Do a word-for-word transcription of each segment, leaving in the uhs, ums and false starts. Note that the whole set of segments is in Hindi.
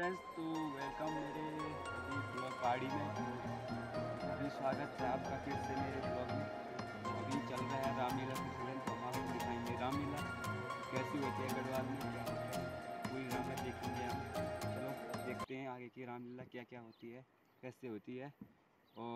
फ्रेंड्स, तो वेलकम मेरे अभी ब्लॉग गाड़ी में। तो अभी स्वागत है आपका फिर से मेरे ब्लॉग में। तो अभी चल रहा है रामलीला का सीजन, तो हम आपको दिखाएंगे रामलीला कैसी होती है गढ़वाल में, क्या होता है, पूरी रामलीला देखेंगे हम। चलो देखते हैं आगे की रामलीला क्या क्या होती है, कैसे होती है। और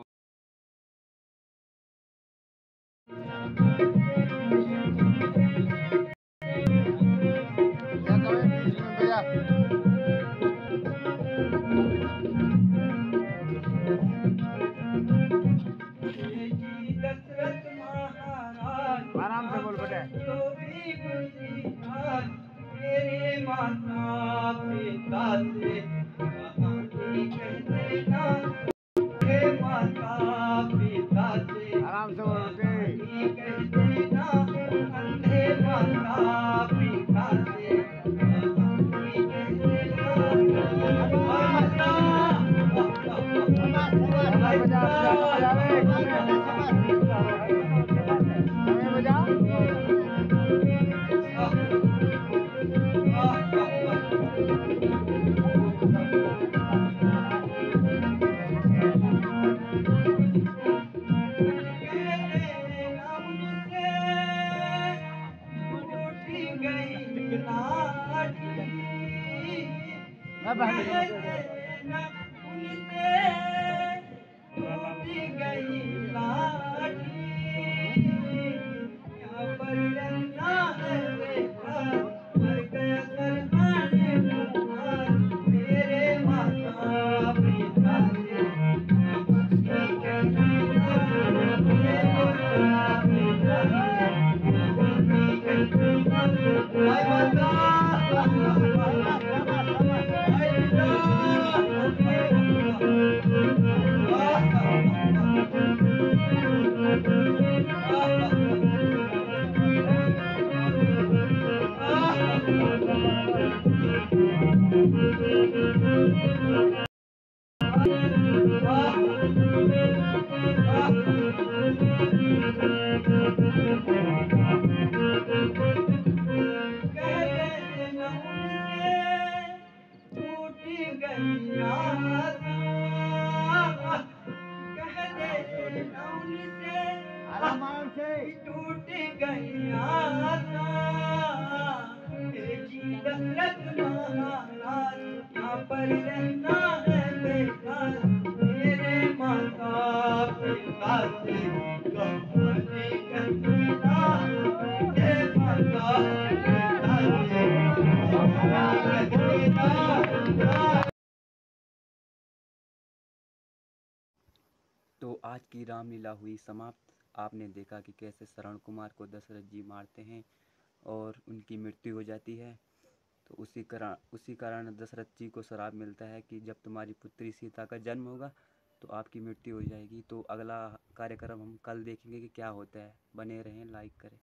आराम से बोल बेटे। मेरे माता पिता से कहानी कहते ना, हे माता पिता से आराम से बोल बेटे। कहानी कहते ना, अंधे माता पिता से कहानी कहते मेरे माता पिता आराम से। टूट गई आसा, जी दशरथ महाराज यहाँ पर रहना है बेकार, मेरे माता पिता से कहानी कहते ना, हे माता पिता से कहानी कहते ना। तो आज की रामलीला हुई समाप्त। आपने देखा कि कैसे श्रवण कुमार को दशरथ जी मारते हैं और उनकी मृत्यु हो जाती है। तो उसी कारण उसी कारण दशरथ जी को श्राप मिलता है कि जब तुम्हारी पुत्री सीता का जन्म होगा तो आपकी मृत्यु हो जाएगी। तो अगला कार्यक्रम हम कल देखेंगे कि क्या होता है। बने रहें, लाइक करें।